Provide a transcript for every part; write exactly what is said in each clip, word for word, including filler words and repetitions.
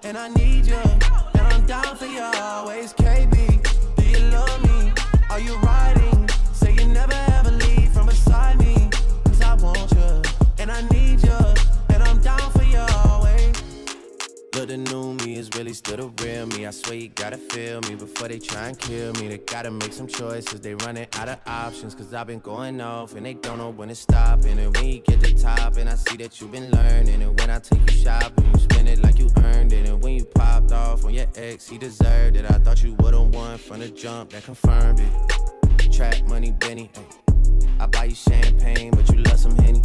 and I need you, and I'm down for you always. K B, do you love me? Are you riding? Say you never ever leave from beside me, cause I want you, and I need you, and I'm down for you always. Look, the new me is really still the real me. I swear you gotta feel me before they try and kill me. They gotta make some choices, they running out of options. Cause I've been going off and they don't know when to stop. And when you get to the top and I see that you've been learning. And when I take you shopping, you spend it like you earned it. And when you popped off on your ex, he deserved it. I thought you would've won from the jump, that confirmed it. Trap money, Benny, ay. I buy you champagne, but you love some Henny.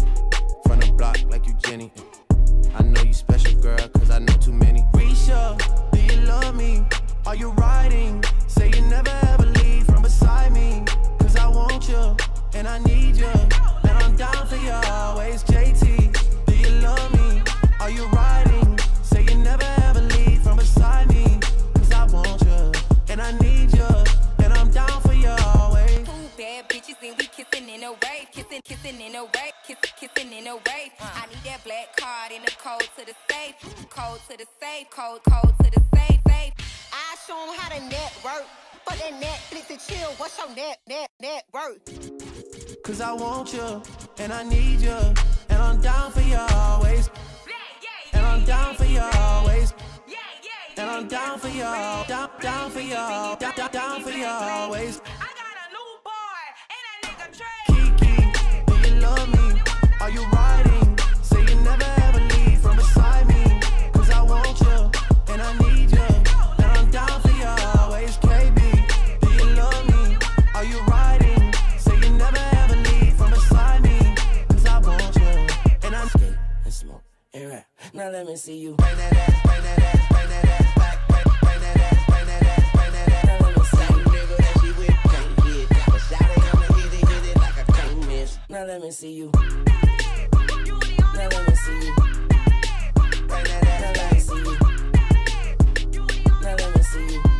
From the block like you Jenny, ay. I know you special, girl, cause I know too many. Risha, do you love me? Are you riding? Say you never ever leave from beside me, cause I want you, and I need you, and I'm down for you always. J T, do you love me? Are you riding? Say you never ever leave from beside me, cause I want you, and I need you, and I'm down for you always. Two bad bitches and we kissing in a wave, kissing, kissing in a wave, kissing, kissing in a wave. I need that black card in the code to the safe, code to the safe, code, code to the safe, safe. I show them how to network. For that Netflix and chill, what's your net, net, net worth? Cause I want you, and I need you, and I'm down for you always. And I'm down for you always. And I'm down for you, down, down for you, down, down, down for you always. I got a new boy, and that nigga Trey. Kiki, do you love me? Are you riding? Say you never ever leave from beside me, cause I want you, and I need you, and I'm down for you always. K B, do you love me? Are you riding? Say you never ever leave from beside me, cause I want you, and I'm skate and smoke and rap. Now let me see you bring that ass, bring that ass, bring that ass back, bring, bring that ass, bring that ass, bring that ass. Now let me see you, nigga that she with can't hit. But shout it, I'ma hit it, hit it like I can't miss. Now let me see you. Now let me see you. Bring that ass, now let me see you. Now let me see you.